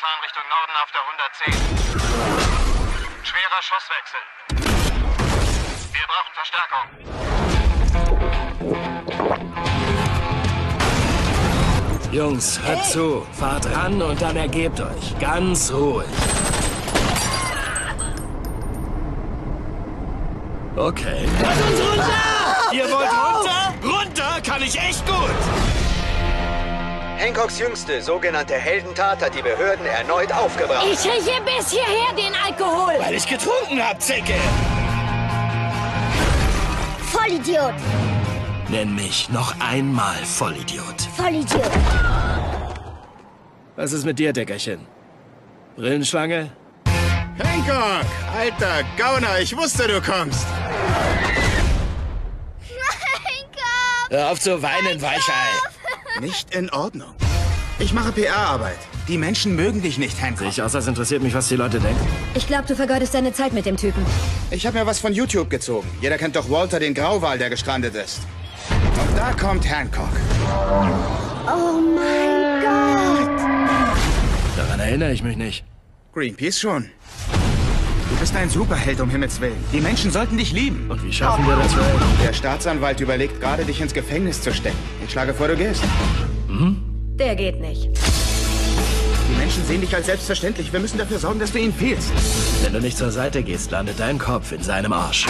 fahren Richtung Norden auf der 110. Schwerer Schusswechsel. Wir brauchen Verstärkung. Jungs, hört zu. Fahrt ran und dann ergebt euch. Ganz ruhig. Okay. Lass uns runter! Ihr wollt runter? Runter kann ich echt gut. Hancocks jüngste sogenannte Heldentat hat die Behörden erneut aufgebracht. Ich rieche bis hierher den Alkohol. Weil ich getrunken hab, Zicke. Vollidiot. Nenn mich noch einmal Vollidiot. Vollidiot. Was ist mit dir, Deckerchen? Brillenschlange? Hancock! Alter Gauner, ich wusste, du kommst. Hör auf zu weinen, Weichei. Nicht in Ordnung. Ich mache PR-Arbeit. Die Menschen mögen dich nicht, Hancock. Sehe ich aus, als interessiert mich, was die Leute denken. Ich glaube, du vergeudest deine Zeit mit dem Typen. Ich habe mir was von YouTube gezogen. Jeder kennt doch Walter, den Grauwal, der gestrandet ist. Und da kommt Hancock. Oh mein Gott. Daran erinnere ich mich nicht. Greenpeace schon. Du bist ein Superheld, um Himmels Willen. Die Menschen sollten dich lieben. Und wie schaffen wir das wohl? Der Staatsanwalt überlegt gerade, dich ins Gefängnis zu stecken. Ich schlage vor, du gehst. Der geht nicht. Die Menschen sehen dich als selbstverständlich. Wir müssen dafür sorgen, dass du ihnen fehlst. Wenn du nicht zur Seite gehst, landet dein Kopf in seinem Arsch.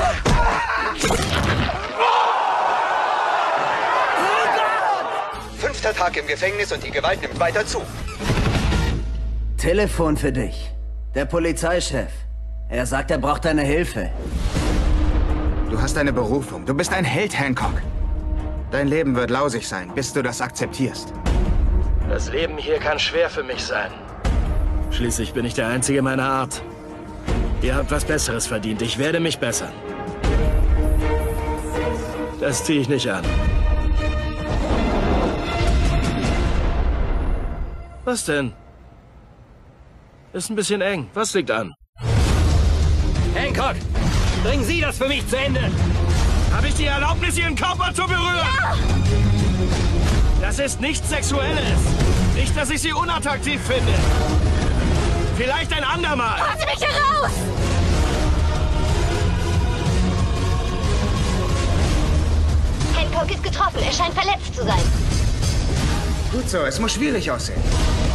5. Tag im Gefängnis und die Gewalt nimmt weiter zu. Telefon für dich. Der Polizeichef. Er sagt, er braucht deine Hilfe. Du hast eine Berufung. Du bist ein Held, Hancock. Dein Leben wird lausig sein, bis du das akzeptierst. Das Leben hier kann schwer für mich sein. Schließlich bin ich der Einzige meiner Art. Ihr habt was Besseres verdient. Ich werde mich bessern. Das ziehe ich nicht an. Was denn? Ist ein bisschen eng. Was liegt an? Hancock! Bringen Sie das für mich zu Ende! Habe ich die Erlaubnis, Ihren Körper zu berühren? Ja! Das ist nichts Sexuelles. Nicht, dass ich Sie unattraktiv finde. Vielleicht ein andermal. Lassen Sie mich hier raus! Hancock ist getroffen. Er scheint verletzt zu sein. Gut so, es muss schwierig aussehen.